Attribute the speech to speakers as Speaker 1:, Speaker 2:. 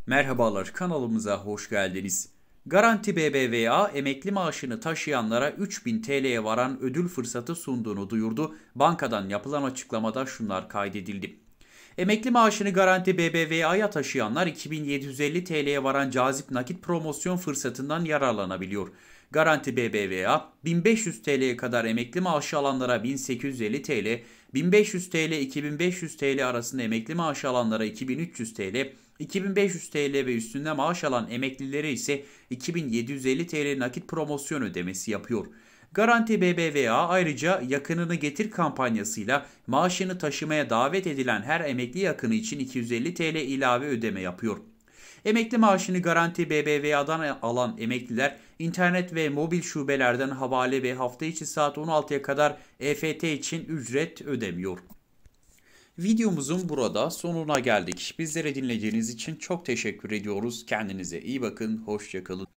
Speaker 1: Merhabalar, kanalımıza hoş geldiniz. Garanti BBVA emekli maaşını taşıyanlara 3000 TL'ye varan ödül fırsatı sunduğunu duyurdu. Bankadan yapılan açıklamada şunlar kaydedildi. Emekli maaşını Garanti BBVA'ya taşıyanlar 2750 TL'ye varan cazip nakit promosyon fırsatından yararlanabiliyor. Garanti BBVA 1500 TL'ye kadar emekli maaşı alanlara 1850 TL, 1500 TL 2500 TL arasında emekli maaşı alanlara 2300 TL, 2500 TL ve üstünde maaş alan emeklilere ise 2750 TL nakit promosyon ödemesi yapıyor. Garanti BBVA ayrıca yakınını getir kampanyasıyla maaşını taşımaya davet edilen her emekli yakını için 250 TL ilave ödeme yapıyor. Emekli maaşını Garanti BBVA'dan alan emekliler internet ve mobil şubelerden havale ve hafta içi saat 16'ya kadar EFT için ücret ödemiyor. Videomuzun burada sonuna geldik. Bizleri dinlediğiniz için çok teşekkür ediyoruz. Kendinize iyi bakın, hoşça kalın.